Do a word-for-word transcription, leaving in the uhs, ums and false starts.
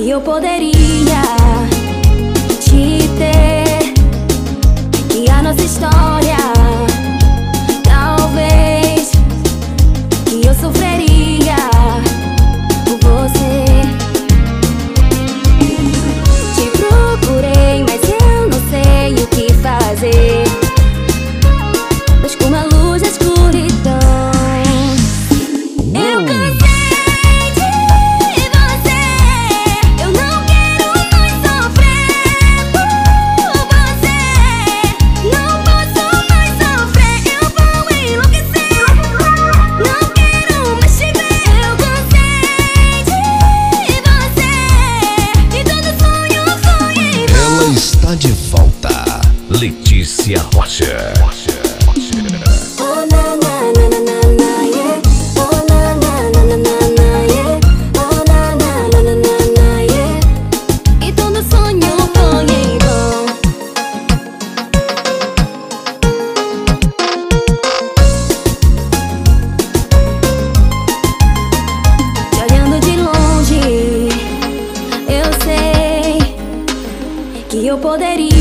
que eu poderia te ter, que a nossa história, talvez, que eu sofreria por você. Te procurei, mas eu não sei o que fazer. Mas como a luz da escuridão, eu cansei de você. Eu não quero mais sofrer por você. Não posso mais sofrer, eu vou enlouquecer. Não quero mais te ver. Eu cansei de você e todo sonho foi em vão. Ela está de volta, Letícia Rocha. Oh na na na na na na, yeah. Oh na na na na na na, yeah. Oh na na na na na na, yeah. E todo sonho foi em vão. Te olhando de longe, eu sei que eu poderia